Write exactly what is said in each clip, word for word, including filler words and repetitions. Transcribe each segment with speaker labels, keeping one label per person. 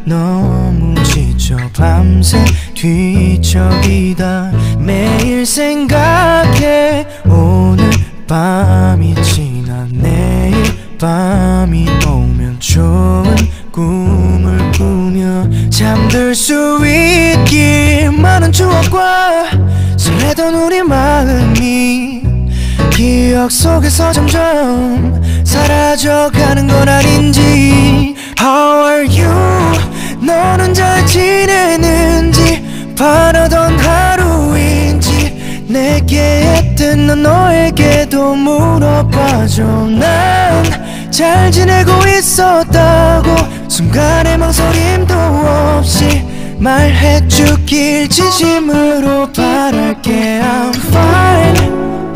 Speaker 1: 너무 지쳐 밤새 뒤척이다. 매일 생각해 오늘 밤이 지나 내일 밤이 오면 좋은 꿈을 꾸며 잠들 수 있길. 많은 추억과 설레던 우리 마음이 기억 속에서 점점 사라져가는 건 아닌지. How are you? 너는 잘 지내는지 바라던 하루인지 내게 했든 난 너에게도 물어봐줘. 난 잘 지내고 있었다고 순간의 망설임도 없이 말해주길 진심으로 바랄게. I'm fine,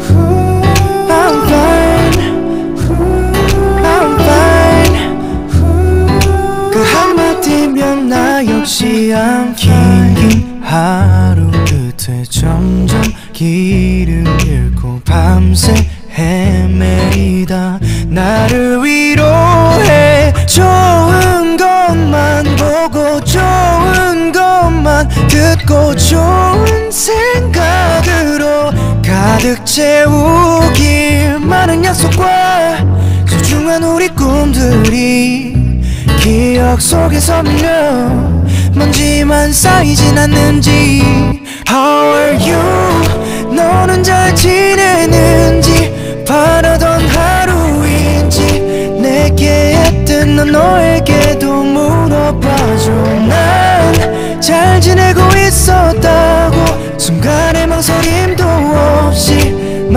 Speaker 1: I'm fine, I'm fine. 그 한마디면 나 역시 I'm fine. 긴 하루 끝에 점점 길을 잃고 밤새 헤매이다. 나를 위로해 좋은 것만 보고 좋은 것만 듣고 좋은 생각으로 가득 채우길. 많은 약속과 소중한 우리 꿈들이 기억 속에서 밀려 먼지만 쌓이진 않는지. How are you? 너는 잘 지내는지 바라던 하루인지 내게 했든 난 너에게도 물어봐줘. 난 잘 지내고 있었다고 순간의 망설임도 없이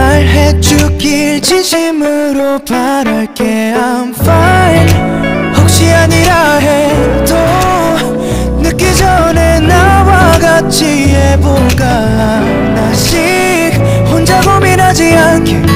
Speaker 1: 말해주길 진심으로 바랄게. I'm fine. 혹시 아니라 해도 늦기 전에 나와 같이 해볼까 하나씩 혼자 고민하지 않게